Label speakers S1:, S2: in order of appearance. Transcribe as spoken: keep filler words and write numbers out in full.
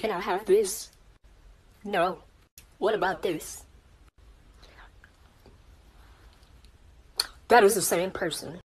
S1: Can I have this? No. What about this? That is the same person.